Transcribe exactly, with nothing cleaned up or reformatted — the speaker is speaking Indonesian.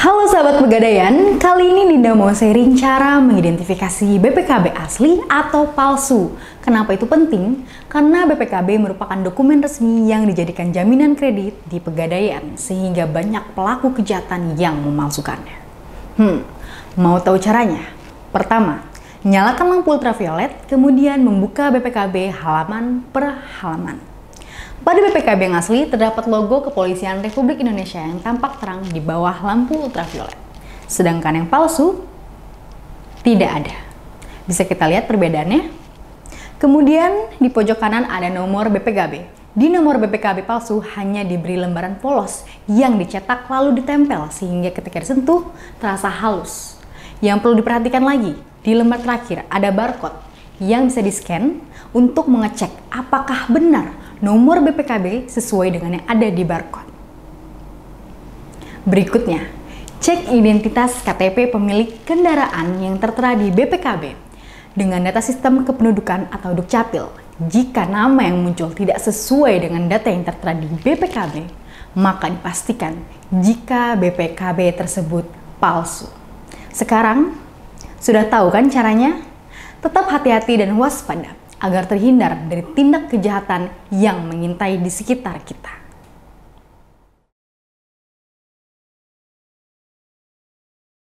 Halo sahabat Pegadaian, kali ini Dinda mau sharing cara mengidentifikasi B P K B asli atau palsu. Kenapa itu penting? Karena B P K B merupakan dokumen resmi yang dijadikan jaminan kredit di Pegadaian, sehingga banyak pelaku kejahatan yang memalsukannya. Hmm, mau tahu caranya? Pertama, nyalakan lampu ultraviolet, kemudian membuka B P K B halaman per halaman. Pada B P K B yang asli terdapat logo Kepolisian Republik Indonesia yang tampak terang di bawah lampu ultraviolet. Sedangkan yang palsu tidak ada. Bisa kita lihat perbedaannya. Kemudian di pojok kanan ada nomor B P K B. Di nomor B P K B palsu hanya diberi lembaran polos yang dicetak lalu ditempel sehingga ketika disentuh terasa halus. Yang perlu diperhatikan lagi, di lembar terakhir ada barcode yang bisa di-scan untuk mengecek apakah benar nomor B P K B sesuai dengan yang ada di barcode. Berikutnya, cek identitas K T P pemilik kendaraan yang tertera di B P K B dengan data sistem kependudukan atau Dukcapil. Jika nama yang muncul tidak sesuai dengan data yang tertera di B P K B, maka dipastikan jika B P K B tersebut palsu. Sekarang, sudah tahu kan caranya? Tetap hati-hati dan waspada agar terhindar dari tindak kejahatan yang mengintai di sekitar kita.